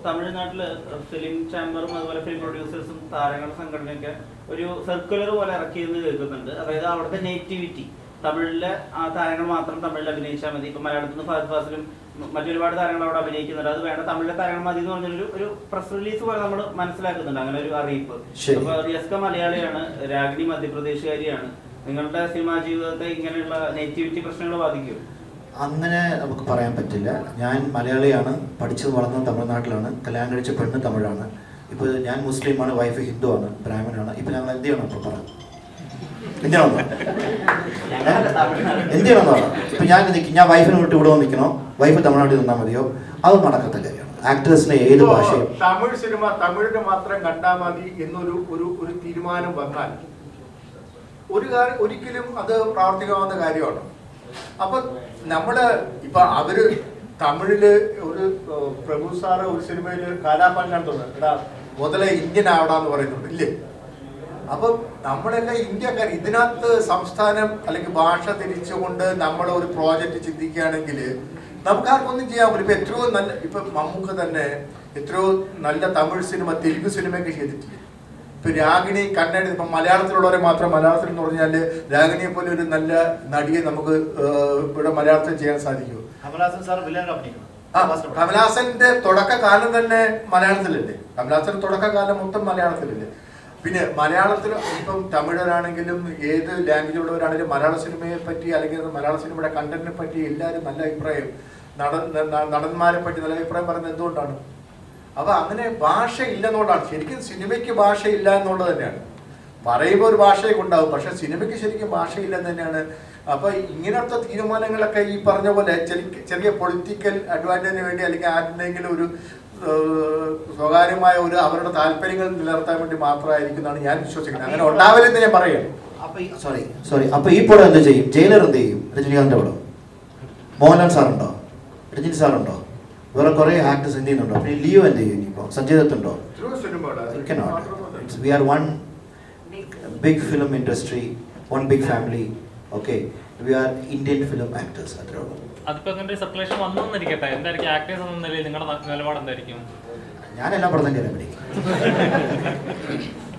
തമിഴ്നാട്ടില് ഫിലിം ചാമ്പറും അതുപോലെ ഫിലിം പ്രൊഡ്യൂസേഴ്സും താരങ്ങളുടെ സംഘടനയൊക്കെ ഒരു സർക്കുലർ പോലെ ഇറക്കിയെന്ന് കേൾക്കുന്നുണ്ട്. അതായത് അവിടുത്തെ നേറ്റിവിറ്റി തമിഴിലെ ആ താരങ്ങൾ മാത്രം തമിഴിൽ അഭിനയിച്ചാൽ മതി. ഇപ്പൊ മലയാളത്തിൽ നിന്ന് ഫഹദ് ഫാസിലും മറ്റൊരുപാട് താരങ്ങൾ അവിടെ അഭിനയിക്കുന്നുണ്ട്. അത് വേണ്ട, തമിഴിലെ താരങ്ങൾ മതി എന്ന് പറഞ്ഞൊരു ഒരു പ്രസ് റിലീസ് പോലെ നമ്മൾ മനസ്സിലാക്കുന്നുണ്ട്, അങ്ങനെ ഒരു അറിയിപ്പ്. അപ്പൊ റിയസ്ക മലയാളിയാണ്, രാഗിണി മധ്യപ്രദേശുകാരിയാണ്. നിങ്ങളുടെ സിനിമാ ജീവിതത്തെ ഇങ്ങനെയുള്ള നേറ്റിവിറ്റി പ്രശ്നങ്ങൾ ബാധിക്കും? അങ്ങനെ നമുക്ക് പറയാൻ പറ്റില്ല. ഞാൻ മലയാളിയാണ്, പഠിച്ചത് വളർന്നത് തമിഴ്നാട്ടിലാണ്, കല്യാണം കഴിച്ച പെണ്ണ് തമിഴാണ്. ഇപ്പോൾ ഞാൻ മുസ്ലിമാണ്, വൈഫ് ഹിന്ദുവാണ്, ബ്രാഹ്മണാണ്. ഇപ്പം ഞങ്ങൾ എന്ത് ചെയ്യണം? ഇപ്പോൾ പറയാം എന്ത് ചെയ്യണമെന്ന് പറയാം. ഇപ്പം ഞാൻ വൈഫിനെ വിട്ട് ഇവിടെ നിൽക്കണോ, വൈഫ് തമിഴ്നാട്ടിൽ നിന്നാൽ മതിയോ? അത് നടക്കത്ത കാര്യമാണ്. ആക്ടേഴ്സിനെ ഏത് ഭാഷയും തമിഴ് സിനിമ തമിഴിന് മാത്രം കണ്ടാൽ മതി എന്നൊരു ഒരു തീരുമാനം വന്നാൽ ഒരിക്കലും അത് പ്രാവർത്തികമാകുന്ന കാര്യമാണ്. അപ്പൊ നമ്മള് ഇപ്പൊ അവര് തമിഴില് ഒരു പ്രഭു സാറ് ഒരു സിനിമയില് കാലാപാലിനാണ് തോന്നുന്നത്, എടാ മുതലേ ഇന്ത്യൻ ആവടാന്ന് പറയുന്നുണ്ട് ഇല്ലേ? അപ്പൊ നമ്മളെല്ലാം ഇന്ത്യക്കാർ. ഇതിനകത്ത് സംസ്ഥാനം അല്ലെങ്കിൽ ഭാഷ തിരിച്ചുകൊണ്ട് നമ്മൾ ഒരു പ്രോജക്റ്റ് ചിന്തിക്കുകയാണെങ്കിൽ നമുക്ക് ആർക്കൊന്നും ചെയ്യാൻ പറ്റും. ഇപ്പൊ എത്രയോ നല്ല, ഇപ്പൊ മമ്മൂക്ക തന്നെ എത്രയോ നല്ല തമിഴ് സിനിമ തെലുങ്ക് സിനിമയൊക്കെ ചെയ്തിട്ടില്ല. ഇപ്പൊ രാഗിണി കന്നഡ, ഇപ്പൊ മലയാളത്തിലുള്ളവരെ മാത്രം മലയാളത്തിൽ എന്ന് പറഞ്ഞാല് രാഗിണിയെ പോലെ ഒരു നല്ല നടിയെ നമുക്ക് ഇവിടെ മലയാളത്തിൽ ചെയ്യാൻ സാധിക്കുമോ? കമലഹാസന്റെ തുടക്കകാലം തന്നെ മലയാളത്തിലല്ലേ? കമലഹാസന്റെ തുടക്കകാലം മൊത്തം മലയാളത്തിലല്ലേ? പിന്നെ മലയാളത്തിൽ ഇപ്പം തമിഴരാണെങ്കിലും ഏത് ലാംഗ്വേജിലുള്ളവരാണെങ്കിലും മലയാള സിനിമയെ പറ്റി അല്ലെങ്കിൽ മലയാള സിനിമയുടെ കണ്ടന്റിനെ പറ്റി എല്ലാവരും നല്ല അഭിപ്രായം, നടന്മാരെ പറ്റി നല്ല അഭിപ്രായം പറയുന്നത് എന്തുകൊണ്ടാണ്? അപ്പൊ അങ്ങനെ ഭാഷ ഇല്ലെന്നുകൊണ്ടാണ്. ശരിക്കും സിനിമയ്ക്ക് ഭാഷയില്ല എന്നുള്ളത് തന്നെയാണ്. പറയുമ്പോൾ ഒരു ഭാഷയൊക്കെ ഉണ്ടാവും, പക്ഷെ സിനിമയ്ക്ക് ശരിക്കും ഭാഷയില്ലെന്ന് തന്നെയാണ്. അപ്പൊ ഇങ്ങനത്തെ തീരുമാനങ്ങളൊക്കെ ഈ പറഞ്ഞ പോലെ ചെറിയ പൊളിറ്റിക്കൽ അഡ്വാൻറ്റേജിന് വേണ്ടി അല്ലെങ്കിൽ ആരുടെയെങ്കിലും ഒരു സ്വകാര്യമായ ഒരു അവരുടെ താല്പര്യങ്ങൾ നിലനിർത്താൻ വേണ്ടി മാത്രമായിരിക്കുന്നതാണ് ഞാൻ വിശ്വസിക്കുന്നത്. അങ്ങനെ ഉണ്ടാവില്ലെന്ന് ഞാൻ പറയാം. അപ്പൊ ഈ പടം എന്ത് ചെയ്യും? ജയിലർ എന്ത് ചെയ്യും? രജനീകാന്തിന്റെ പടം. മോഹൻലാൽ സാറുണ്ടോ? രജനി സാറുണ്ടോ? വേറെ കുറെ ആക്ടേഴ്സ് എന്ത് ചെയ്യുന്നുണ്ടോ? പിന്നെ ലിയോ എന്ത് ചെയ്യും? ഇപ്പൊ സഞ്ജയ് ദത്ത് ഉണ്ടോ? We are one big film industry, one big family. Okay, we are Indian film actors. അതിപ്പോ അങ്ങനെ സർക്കുലേഷൻ വന്നിരിക്കട്ടെ, എന്തായിരിക്കും ആക്ടേഴ്സ് എന്ന നിലയിൽ നിങ്ങളുടെ നിലപാട് എന്തായിരിക്കും? ഞാനെല്ലാം പടം തന്നെ